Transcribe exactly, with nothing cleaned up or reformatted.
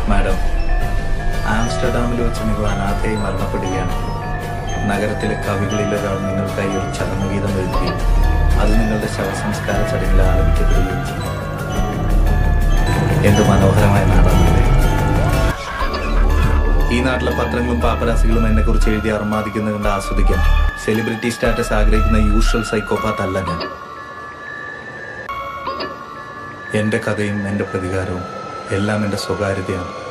Madam, ആംസ്റ്റർഡാമിൽ വെച്ച് നിങ്ങൾ അനാഥയായി മരണപ്പെടുകയാണ്. നഗരത്തിലെ കവികളിൽ ഒരാൾ നിങ്ങൾക്കായി ഒരു ചടങ്ങുഗീതം എഴുതുകയും അത് നിങ്ങളുടെ ശവസംസ്കാര ചടങ്ങിൽ ആലപിക്കപ്പെടുകയും ചെയ്യും. എന്ത് മനോഹരമായ നാടാണിത്. ഈ നാട്ടിലെ പത്രങ്ങളും പാപ്പരാസികളും എന്നെ കുറിച്ച് എഴുതി അർമാദിക്കുന്നത് കൊണ്ട് ആസ്വദിക്കാൻ സെലിബ്രിറ്റി സ്റ്റാറ്റസ് ആഗ്രഹിക്കുന്ന യൂഷ്വൽ സൈക്കോപാത്ത് അല്ല ഞാൻ. എന്റെ കഥയും എന്റെ പ്രതികാരവും എല്ലാം എന്റെ സ്വകാര്യതയാണ്.